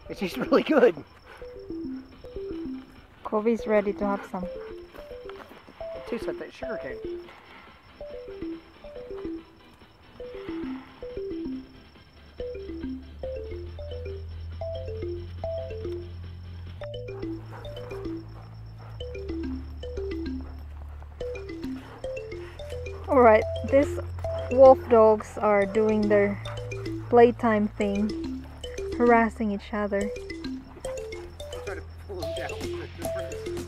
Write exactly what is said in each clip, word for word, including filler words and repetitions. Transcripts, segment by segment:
It tastes really good. Covi's ready to have some. It tastes like that sugar cane. Alright, these wolf dogs are doing their playtime thing, harassing each other. Try to pull them down with the difference.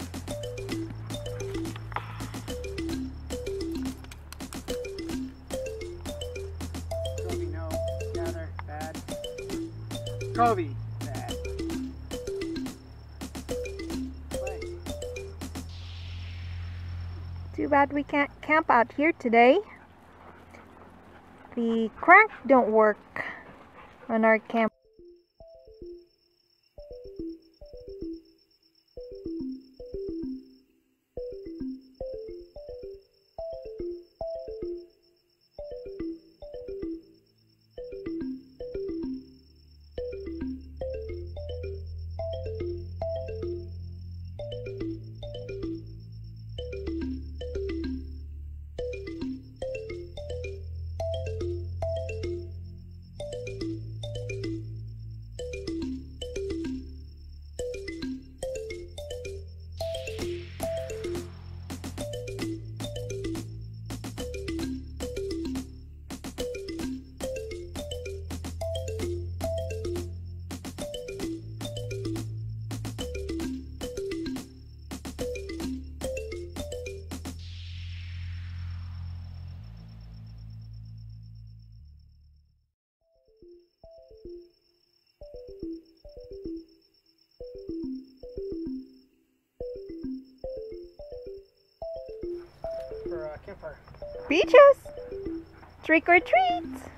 Covi, no. Gather. Bad. Covi. Bad. Play. Too bad we can't camp out here today. The crank don't work on our camp. For uh, campfire. Beaches! Trick or treat!